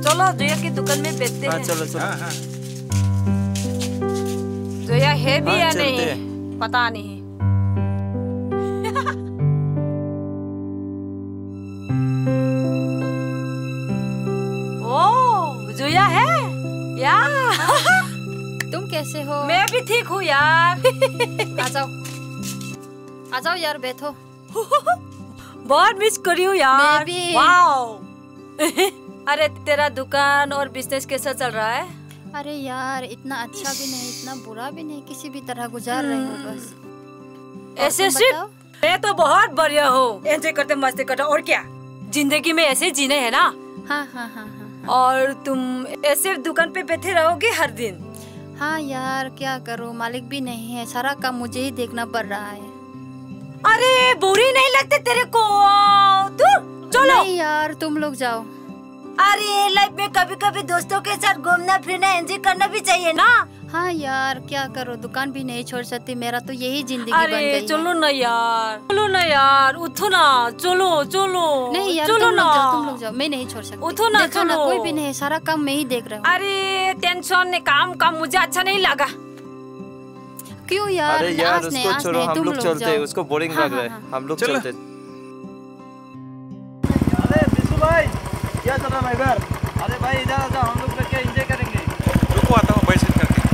चलो जोया की दुकान में बेचते हैं। चलो चलो। जोया है भी या नहीं पता नहीं। ओ जोया है यार। तुम कैसे हो? मैं भी ठीक हूँ यार। आ जाओ यार बैठो। बहुत मिस करी हूँ यार। मैं भी। वाओ। अरे तेरा दुकान और बिजनेस कैसा चल रहा है? अरे यार इतना अच्छा भी नहीं इतना बुरा भी नहीं, किसी भी तरह गुजार रही हूँ बस। ऐसे सिर्फ मैं तो बहुत बढ़िया हूँ, एंजॉय करते मस्ती करते और क्या, जिंदगी में ऐसे जीने है ना। हाँ हाँ हाँ हाँ। और तुम ऐसे दुकान पे बैठे रहोगे हर दिन? हाँ यार क्या करूँ, मालिक भी नहीं है, सारा काम मुझे ही देखना पड़ रहा है। अरे बुरी नहीं लगती तेरे को? तू चलो। नहीं यार तुम लोग जाओ। अरे लाइफ में कभी कभी दोस्तों के साथ घूमना फिरना एंजॉय करना भी चाहिए ना। हाँ यार क्या करो, दुकान भी नहीं छोड़ सकती, मेरा तो यही जिंदगी बन गई है। चलो ना यार, चलो ना यार, उठो ना, चलो चलो। नहीं यार चलो ना, तुम लोग जाओ, मैं नहीं छोड़ सकती। उठो ना, देखो ना, कोई भी नहीं, सारा काम मैं ही देख रहा हूँ। अरे टेंशन ने काम मुझे अच्छा नहीं लगा। क्यों यार? अरे यार उसको छोड़ो, हम लोग चलते हैं, उसको बोरिंग लग रहा है, हम लोग चलते। अरे बिशु भाई क्या चल रहा है इधर? अरे भाई इधर आ जाओ, हम लोग क्या एंजॉय करेंगे। रुको आता हूँ भाई, सेट करके।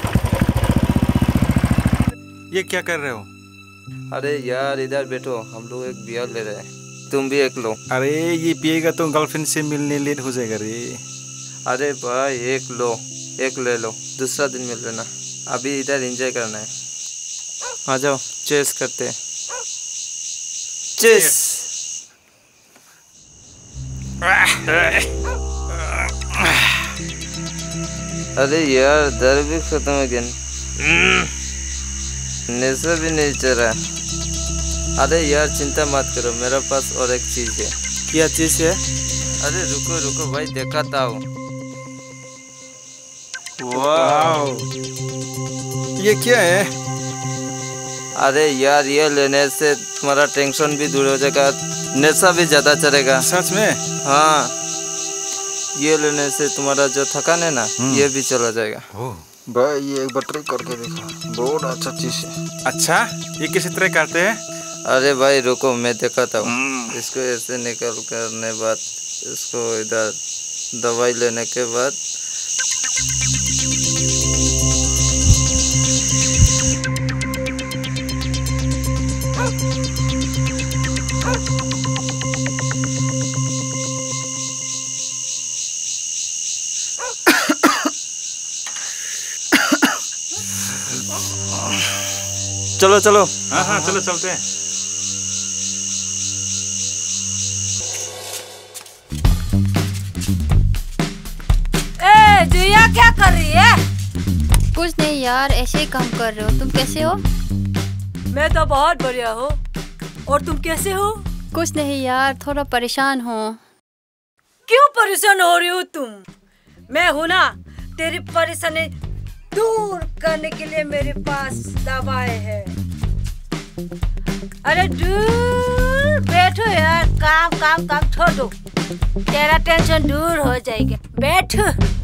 ये क्या कर रहे हो? अरे यार इधर बैठो, हम लोग एक बियर ले रहे हैं, तुम भी एक लो। अरे ये पिएगा तो गर्लफ्रेंड से मिलने लेट हो जाएगा रे। अरे भाई एक लो, एक ले लो, दूसरा दिन मिल लेना, अभी इधर एंजॉय करना है। आ जाओ चेस करते हैं। चेस। अरे यार दर्द भी खत्म हो गया, नशा भी नहीं चढ़ा। अरे यार चिंता मत करो, मेरे पास और एक चीज है। क्या चीज है? अरे रुको रुको भाई, दिखाता हूँ। वाओ, ये क्या है? अरे यार ये लेने से तुम्हारा टेंशन भी दूर हो जाएगा, नशा भी ज्यादा चढ़ेगा। सच में? हाँ, ये लेने से तुम्हारा जो थकान है ना ये भी चला जाएगा। भाई ये एक बार ट्राई करके देखो, बहुत अच्छा चीज है। अच्छा ये किस तरह करते हैं? अरे भाई रुको मैं दिखाता हूँ। इसको ऐसे निकल करने बाद इसको इधर दवाई लेने के बाद चलो चलो। हाँ हाँ चलो चलते हैं। ए जोया क्या कर रही है? कुछ नहीं यार, ऐसे ही काम कर रहे हो। तुम कैसे हो? मैं तो बहुत बढ़िया हूँ, और तुम कैसे हो? कुछ नहीं यार, थोड़ा परेशान हो। क्यों परेशान हो रही हो तुम? मैं हूँ ना, तेरी परेशानी दूर करने के लिए मेरे पास दवाई है। अरे दूर बैठो यार, काम काम काम छोड़ दो, तेरा टेंशन दूर हो जाएगा। बैठ।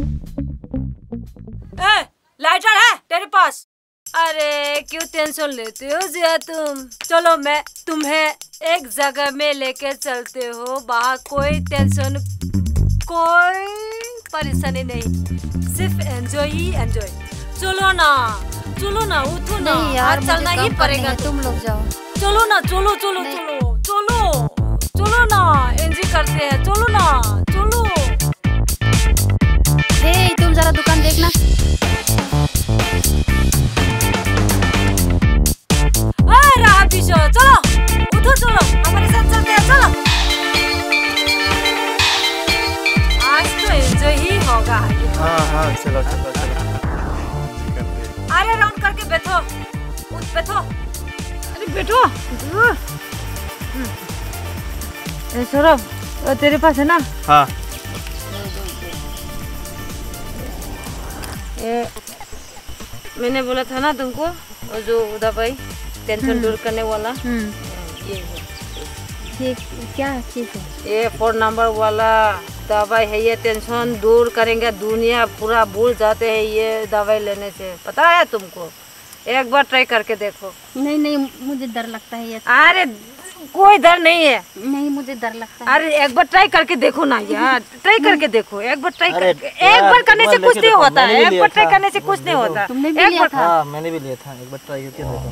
लाइटर है तेरे पास? अरे क्यों टेंशन लेते हो जिया तुम? चलो मैं तुम्हें एक जगह में लेके चलते हो, वहाँ कोई टेंशन कोई परेशानी नहीं, सिर्फ एंजॉय ही एंजॉय। चलो ना उठो ना। नहीं यार, चलना ही पड़ेगा। तुम लोग जाओ। चलो ना, चलो चलो चलो चलो चलो ना, एंजॉय करते हैं। चलो ना चलो। हे तुम जरा दुकान देखना। रहा पीछे, चलो उठो, चलो हमारे साथ चलते हैं। चलो आज तो एंजॉय ही होगा। हाँ हाँ चलो चलो चलो। अरे राउंड करके बैठो, उठ बैठो। अरे बैठो। सौरभ तेरे पास है ना? हाँ। मैंने बोला था ना तुमको, जो दवाई टेंशन दूर करने वाला, ये है। ये क्या चीज़ है? ये 4 नंबर वाला दवाई है, ये टेंशन दूर करेंगे, दुनिया पूरा भूल जाते हैं ये दवाई लेने से, पता है तुमको? एक बार ट्राई करके देखो। नहीं नहीं, मुझे डर लगता है ये। अरे कोई डर नहीं है। नहीं, मुझे डर लगता है। अरे एक बार ट्राई करके देखो ना यार, ट्राई करके देखो, एक बार ट्राई करके, एक बार करने से कुछ नहीं होता है, एक बार ट्राई करने से कुछ नहीं होता। तुमने भी लिया था? हाँ मैंने भी लिया था, एक बार ट्राई करके देखो।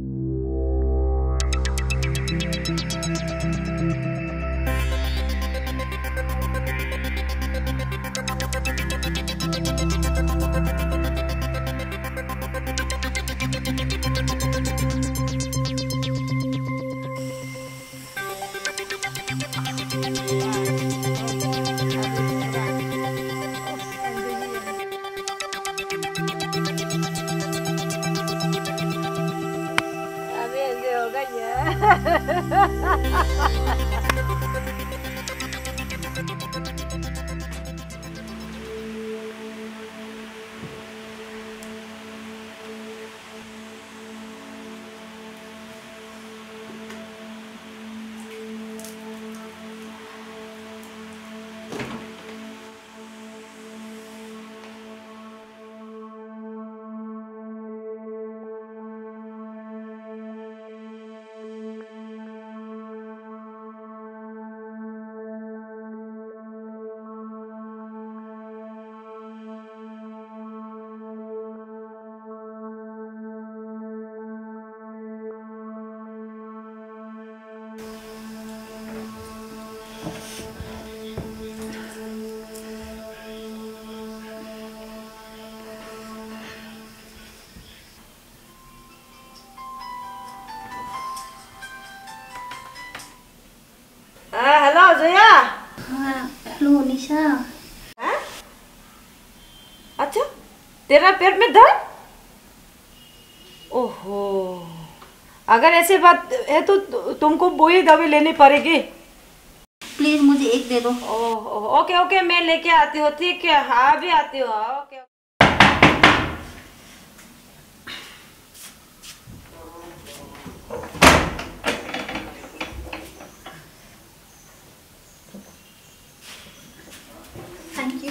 हेलो जया। हाँ, हेलो निशा। अच्छा, तेरा पेट में दर्द? ओहो, अगर ऐसी बात है तो तुमको वही दवाई लेनी पड़ेगी। प्लीज मुझे एक दे दो। ओह ओके ओके, मैं लेके आती हूँ, ठीक है? हाँ भी आती हूँ। Okay. Thank you.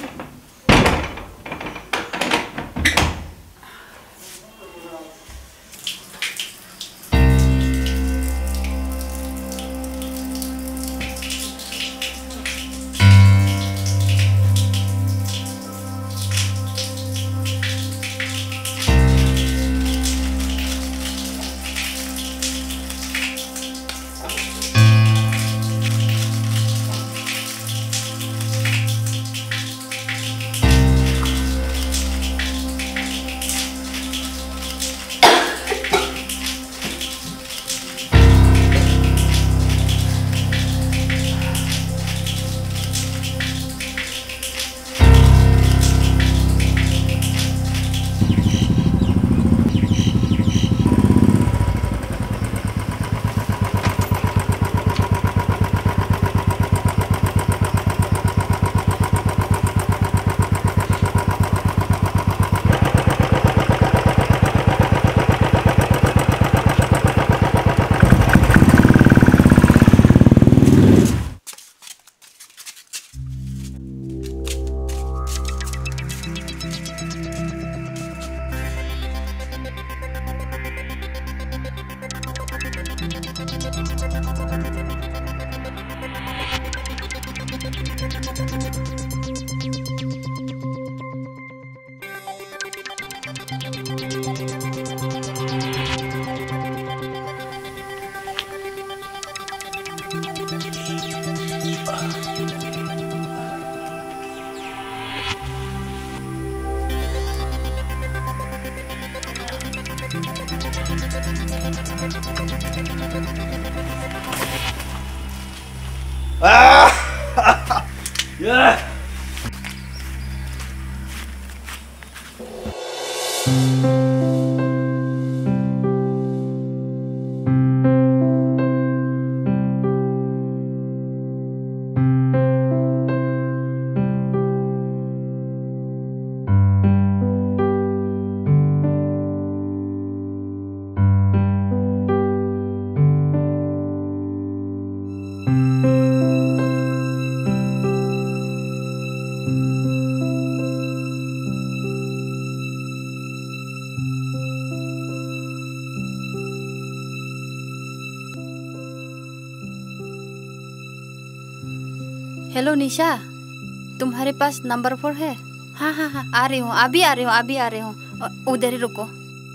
Hello Nisha, तुम्हारे पास नंबर 4 है? हाँ हाँ हाँ, आ रही हूँ, अभी आ रही हूँ, उधर ही रुको।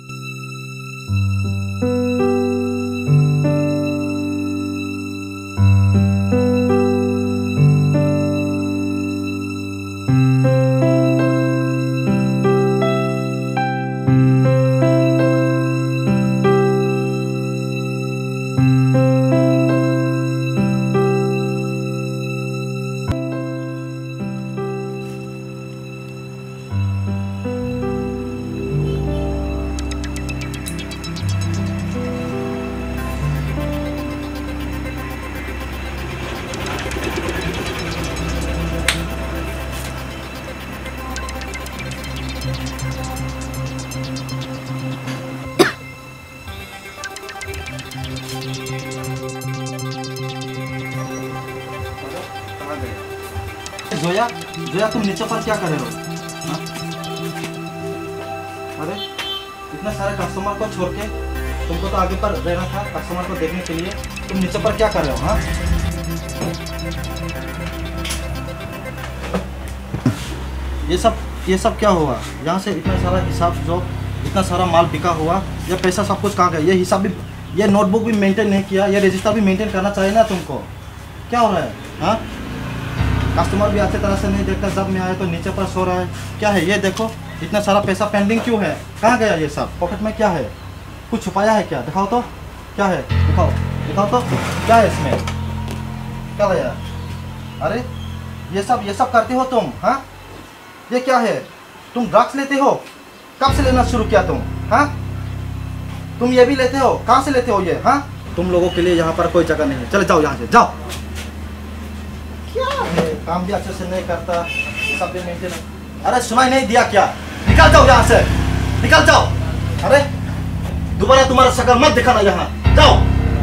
जोया, जोया तुम नीचे पर क्या कर रहे हो? हाँ? अरे इतना सारे कस्टमर को छोड़ के तुमको तो आगे पर रहना था कस्टमर को देखने के लिए, तुम नीचे पर क्या कर रहे हो? हाँ? ये सब क्या हुआ? यहाँ से इतना सारा हिसाब, जो इतना सारा माल बिका हुआ, ये पैसा सब कुछ कहाँ गया? ये हिसाब भी, ये नोटबुक भी मेंटेन नहीं किया, ये रजिस्टर भी मेंटेन करना चाहिए ना तुमको। क्या हो रहा है? हाँ, कस्टमर भी अच्छी तरह से नहीं देखता, जब मैं आया तो नीचे पर सो रहा है। क्या है ये? देखो इतना सारा पैसा पेंडिंग क्यों है? कहाँ गया ये सब? पॉकेट में क्या है? कुछ छुपाया है क्या? दिखाओ तो, क्या है? दिखाओ तो, क्या है इसमें? क्या भैया? अरे ये सब करते हो तुम? हाँ, ये क्या है? तुम ड्रग्स लेते हो? कब से लेना शुरू किया तुम? हाँ, तुम ये भी लेते हो? कहाँ से लेते हो ये? हाँ, तुम लोगों के लिए यहाँ पर कोई जगह नहीं है, चले जाओ यहाँ से, जाओ। क्या है? काम भी अच्छे से नहीं करता, सब भी मेंटेन। अरे सुनाई नहीं दिया क्या? निकल जाओ यहाँ से, निकल जाओ। अरे दोबारा तुम्हारा शक्ल मत दिखाना यहाँ, जाओ।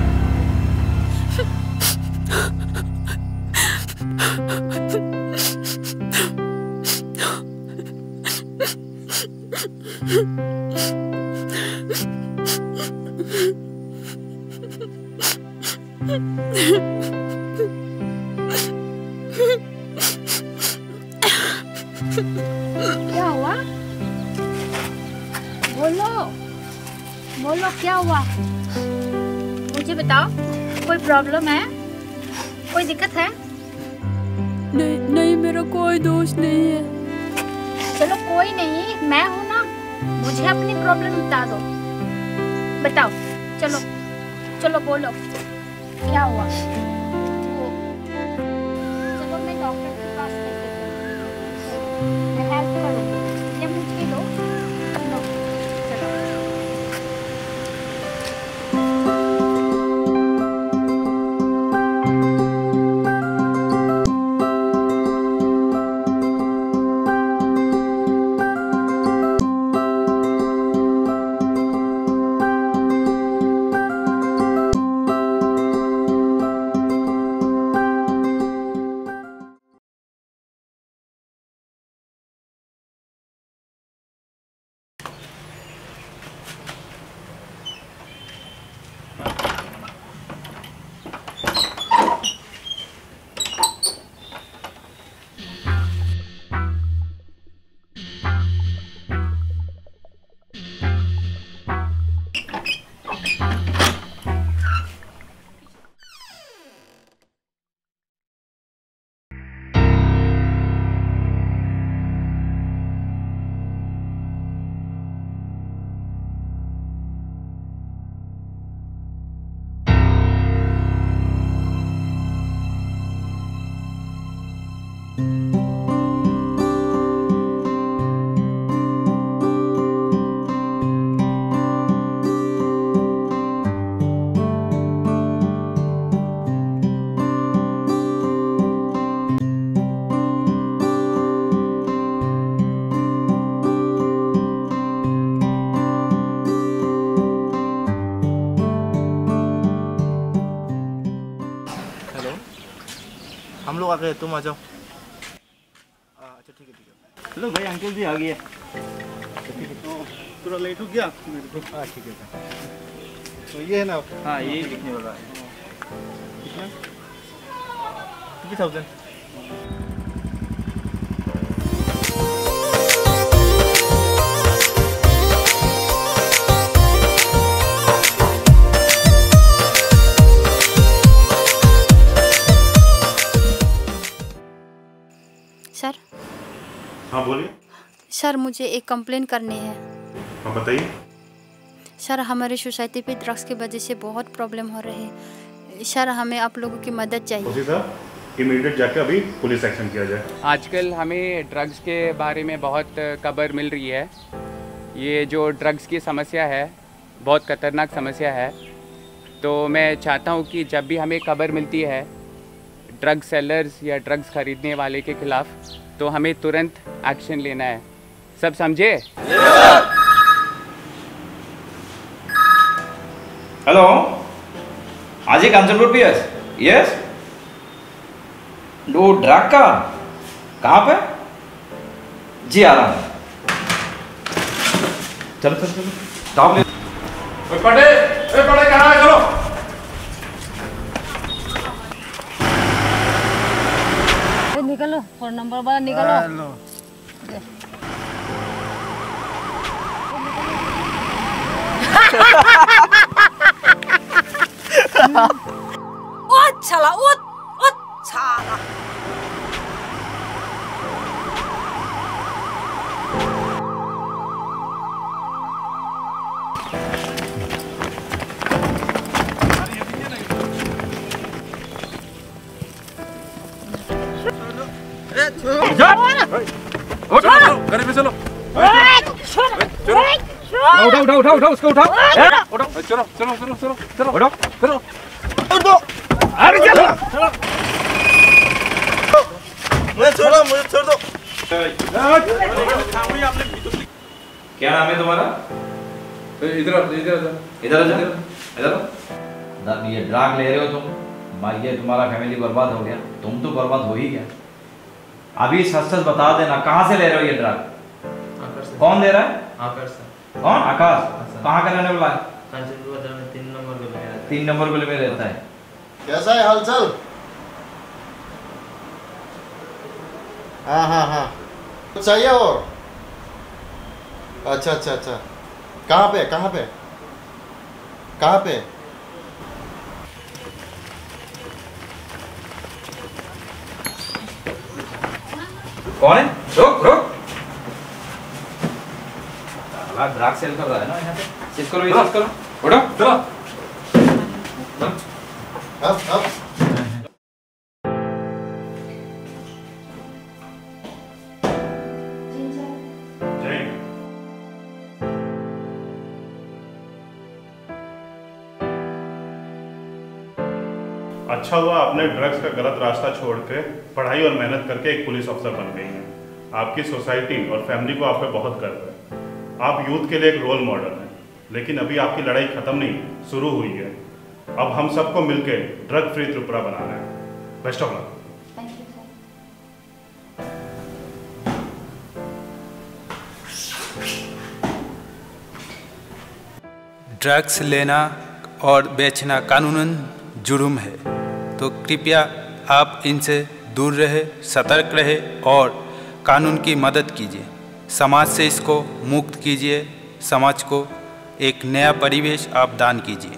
क्या हुआ? बोलो क्या हुआ? मुझे बताओ, कोई प्रॉब्लम है? कोई दिक्कत है? नहीं, मेरा कोई दोस्त नहीं है। चलो कोई नहीं, मैं हूँ ना, मुझे अपनी प्रॉब्लम बता दो। बताओ, चलो बोलो, क्या हुआ? चलो मैं डॉक्टर के पास लेके चलूँ, मैं हेल्प करूँगी, ये मुझे लो, चलो। हम लोग आ गए, तुम आ जाओ। अच्छा ठीक है। हेलो भाई, अंकल जी आ गए। थोड़ा लेट हो गया मेरे को। हाँ ठीक है। तो ये है ना? हाँ यही लिखने वाला है। कितना? 50,000। सर। हाँ बोलिए। सर मुझे एक कंप्लेन करनी है। हाँ बताइए। सर हमारी सोसाइटी पे ड्रग्स की वजह से बहुत प्रॉब्लम हो रही है। सर हमें आप लोगों की मदद चाहिए। इमीडिएट जाकर अभी पुलिस एक्शन किया जाए। आजकल हमें ड्रग्स के बारे में बहुत खबर मिल रही है। ये जो ड्रग्स की समस्या है बहुत खतरनाक समस्या है। तो मैं चाहता हूँ कि जब भी हमें खबर मिलती है ड्रग सेलर्स या ड्रग्स खरीदने वाले के खिलाफ, तो हमें तुरंत एक्शन लेना है। सब समझे? हेलो, हाँ जी कांचनपुर पीएस। यस, वो ड्रग का कहाँ पे? जी आ रहा हूँ। चलो चलो चलो स्टॉप ले। पढ़े कहाँ है? चलो निकलो, फोन नंबर वाला निकलो। ओ छाला, ओ छाला। चलो उठाओ उसको उठाओ। चलो चलो चलो चलो चलो उठाओ चलो। अरे चलो मुझे छोड़ दो। क्या नाम है तुम्हारा? इधर ये ड्रग ले रहे हो तुम, भाई ये तुम्हारा फैमिली बर्बाद हो गया, तुम तो बर्बाद हो ही गया। अभी सच सच बता देना कहाँ से ले रहे हो ये ड्रग? कौन दे रहा है? कौन? आकाश। कहाँ का रहने वाला है? 3 नंबर गली में रहता है। कैसा है हालचाल? हाँ कुछ चाहिए और? अच्छा। कहाँ पे? कौन है? रुक। ड्रग सेल कर रहा है ना यहाँ पे। चेक करो। उठो चलो। अब अच्छा हुआ आपने ड्रग्स का गलत रास्ता छोड़ के पढ़ाई और मेहनत करके एक पुलिस अफसर बन गई हैं। आपकी सोसाइटी और फैमिली को आप पे बहुत गर्व है। आप यूथ के लिए एक रोल मॉडल हैं। लेकिन अभी आपकी लड़ाई खत्म नहीं, शुरू हुई है। अब हम सबको मिलकर ड्रग फ्री त्रिपुरा बनाना है। Best of luck. ड्रग्स लेना और बेचना कानूनन जुर्म है, तो कृपया आप इनसे दूर रहे, सतर्क रहे और कानून की मदद कीजिए। समाज से इसको मुक्त कीजिए, समाज को एक नया परिवेश आप दान कीजिए।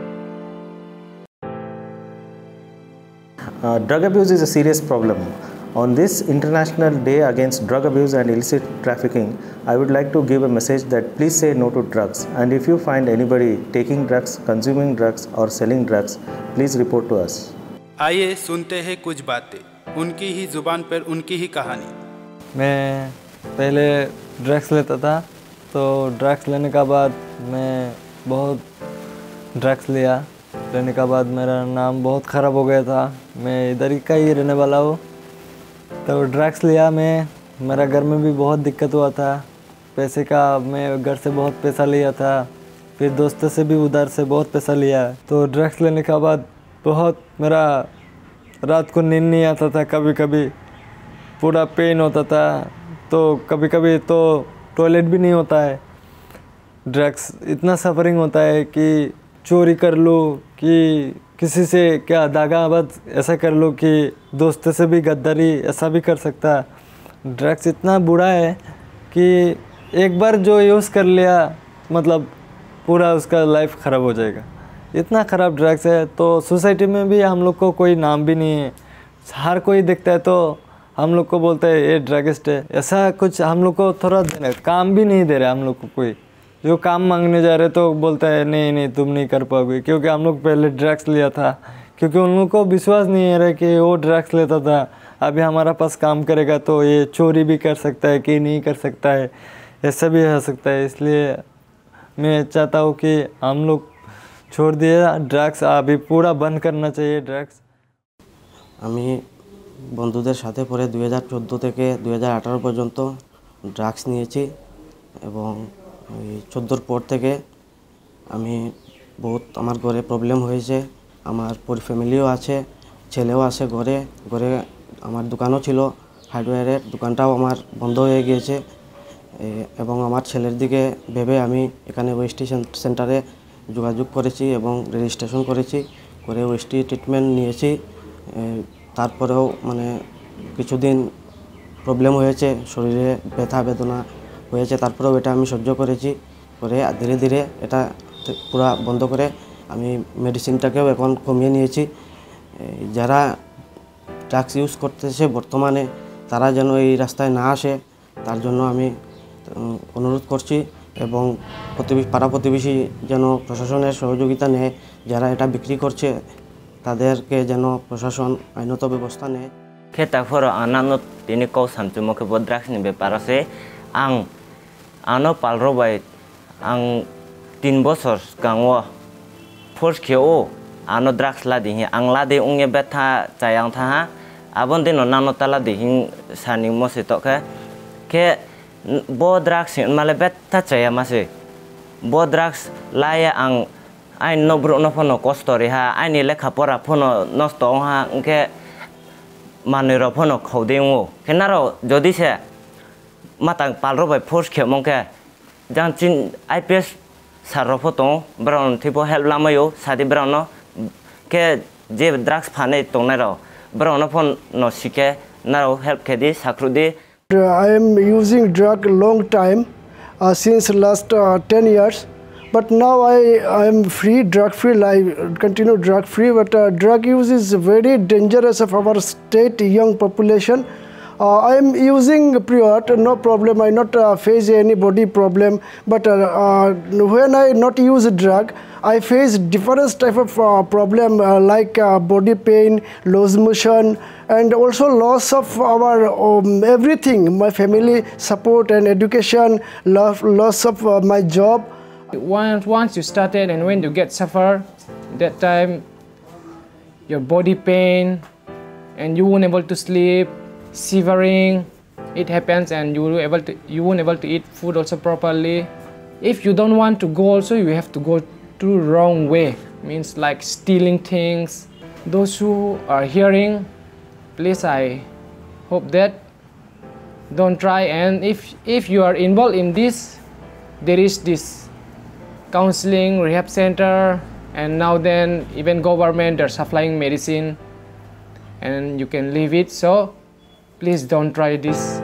Drug abuse is a serious problem. On this International Day Against Drug Abuse and Illicit Trafficking, I would like to give a message that please say no to drugs. And if you find anybody taking drugs, consuming drugs or selling drugs, please report to us. आइए सुनते हैं कुछ बातें, उनकी ही जुबान पर उनकी ही कहानी। मैं पहले ड्रग्स लेता था, तो ड्रग्स लेने का बाद मैं बहुत ड्रग्स लेने का बाद मेरा नाम बहुत ख़राब हो गया था। मैं इधर ही का ही रहने वाला हूँ। तो ड्रग्स लिया मैं, मेरा घर में भी बहुत दिक्कत हुआ था पैसे का। मैं घर से बहुत पैसा लिया था, फिर दोस्तों से भी उधर से बहुत पैसा लिया। तो ड्रग्स लेने के बाद बहुत मेरा रात को नींद नहीं आता था, कभी कभी पूरा पेन होता था, तो कभी कभी तो टॉयलेट भी नहीं होता है। ड्रग्स इतना सफरिंग होता है कि चोरी कर लो कि किसी से क्या दागाबाज ऐसा कर लो कि दोस्त से भी गद्दारी ऐसा भी कर सकता है। ड्रग्स इतना बुरा है कि एक बार जो यूज़ कर लिया मतलब पूरा उसका लाइफ ख़राब हो जाएगा। इतना ख़राब ड्रग्स है। तो सोसाइटी में भी हम लोग को कोई नाम भी नहीं है, हर कोई देखता है तो हम लोग को बोलते हैं ये ड्रगिस्ट है। ऐसा कुछ हम लोग को थोड़ा देना, काम भी नहीं दे रहे हम लोग को। कोई जो काम मांगने जा रहे तो बोलता है नहीं नहीं तुम नहीं कर पाओगे, क्योंकि हम लोग पहले ड्रग्स लिया था। क्योंकि उन लोग को विश्वास नहीं है रहा कि वो ड्रग्स लेता था, अभी हमारा पास काम करेगा तो ये चोरी भी कर सकता है कि नहीं कर सकता है, ऐसा भी हो सकता है। इसलिए मैं चाहता हूँ कि हम लोग छोड़ दिए ड्रग्स, अभी पूरा बंद करना चाहिए ड्रग्स। আমি বন্ধুদের সাথে পরে 2014 থেকে 2018 পর্যন্ত ড্রাগস নিয়েছি এবং ওই 14 পর থেকে আমি বহুত আমার ঘরে প্রবলেম হয়েছে। আমার পুরো ফ্যামিলিও আছে, ছেলেও আছে ঘরে। ঘরে আমার দোকানও ছিল, হার্ডওয়্যারের দোকানটাও আমার বন্ধ হয়ে গিয়েছে এবং আমার ছেলের দিকে ভেবে আমি এখানে ওএসটি সেন্টারে যোগাযোগ করেছি এবং রেজিস্ট্রেশন করেছি, করে ওএসটি ট্রিটমেন্ট নিয়েছি। তারপরেও মানে কিছুদিন প্রবলেম হয়েছে, শরীরে ব্যথা বেদনা হয়েছে, তারপরেও এটা আমি সহ্য করেছি। করে ধীরে ধীরে এটা পুরো বন্ধ করে আমি মেডিসিনটাকেও এখন কমিয়ে নিয়েছি। যারা ড্রাগস ইউজ করতেছে বর্তমানে তারা যেন এই রাস্তায় না আসে তার জন্য আমি অনুরোধ করছি এবং পাড়া প্রতিবেশী যেন প্রশাসনের সহযোগিতা নেয়। যারা এটা বিক্রি করছে তাদেরকে যেন প্রশাসন আইনত ব্যবস্থা নেয়। Ketaforo anano tini kau samcuma ke bodrak ni beparase ang ano palrobai ang 3 bosor kangwa force keo ano drugs la dihi ang la de unge betha chayang tha abon dino nano tala dihi sani mosito ke bo drugs male betha chaya mase bo drugs laya ang ai no bro no phono kostori ha ai ni lekha pora phono nosto ha ke manero phono khodingo kenaro jodi se matang palro bai force khe mongke jang chin IPS sarro photo brown tipo help lamayo sadi brown no ke je drugs phane tonero brown no phone no sike naro help ke di sakrudi. I am using drug long time since last 10 years. But now I am free, drug free, I continue drug free, but drug use is very dangerous of our state young population. I am using period, no problem, I not face any body problem, but when I not use drug, I face different type of problem like body pain, loose motion, and also loss of our everything, my family support and education, loss of my job. Once you started and when you get suffer, that time your body pain and you won't able to sleep, shivering, it happens, and you won't able to eat food also properly. If you don't want to go also, you have to go to wrong way, means like stealing things. Those who are hearing, please I hope that don't try, and if you are involved in this, there is this counseling, rehab center, and now then even government are supplying medicine and you can leave it. So please don't try this.